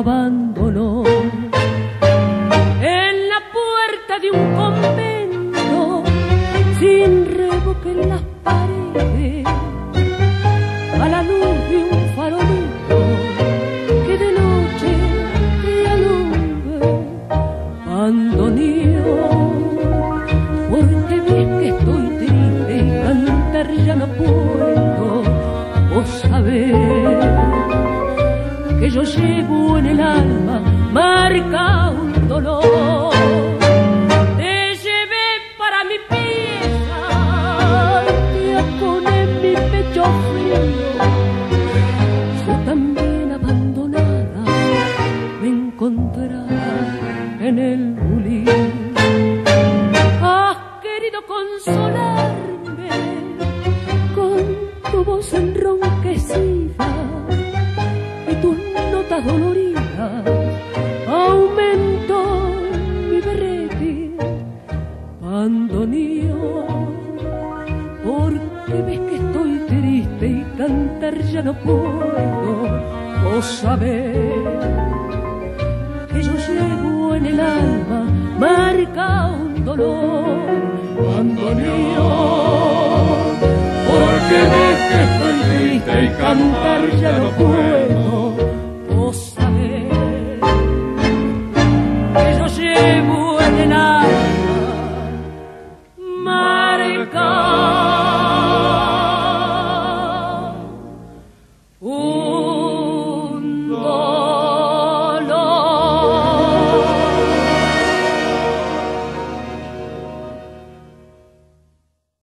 abandonó. En la puerta de un convento, sin revoque en las paredes, a la luz de un farolito que de noche te alumbra. Bandoneón, porque ves que estoy triste y cantar ya no puedo. Vos sabés que yo llevo en el alma marca un dolor. Te llevé para mi pieza, te poné mi pecho frío. Yo también abandonada me encontraba en el bulín. Has querido consolarme con tu voz enronquecida y tus notas doloridas. Aumentó mi berretín. Bandoneón, porque ves que estoy triste y cantar ya no puedo. Vos sabés que yo llevo en el alma marca un dolor. Bandoneón, porque ves que estoy triste y cantar ya no puedo.